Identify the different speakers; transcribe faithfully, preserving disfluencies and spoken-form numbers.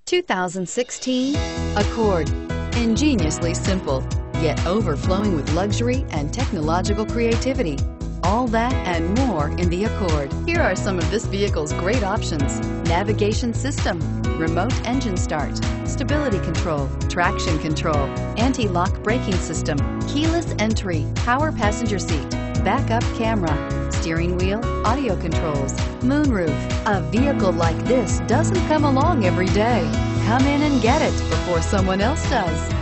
Speaker 1: two thousand sixteen Accord. Ingeniously simple, yet overflowing with luxury and technological creativity. All that and more in the Accord. Here are some of this vehicle's great options: navigation system, remote engine start, stability control, traction control, anti-lock braking system, keyless entry, power passenger seat, backup camera, steering wheel audio controls, moonroof. A vehicle like this doesn't come along every day. Come in and get it before someone else does.